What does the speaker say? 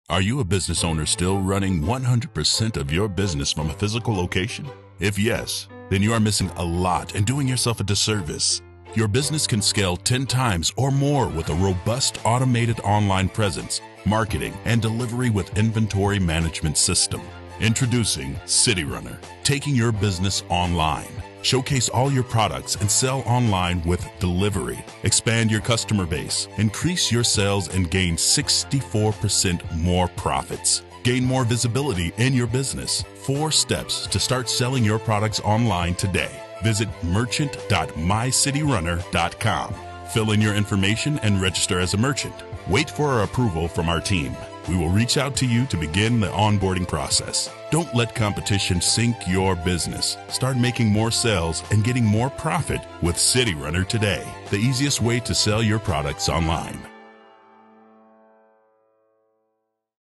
Are you a business owner still running 100% of your business from a physical location? If yes, then you are missing a lot and doing yourself a disservice. Your business can scale 10 times or more with a robust automated online presence, marketing, and delivery with inventory management system. Introducing CityRunner, taking your business online. Showcase all your products and sell online with delivery. Expand your customer base, increase your sales, and gain 64% more profits. Gain more visibility in your business. 4 steps to start selling your products online today. Visit merchant.mycityrunner.com. Fill in your information and register as a merchant. Wait for our approval from our team. We will reach out to you to begin the onboarding process. Don't let competition sink your business. Start making more sales and getting more profit with CityRunner today, the easiest way to sell your products online.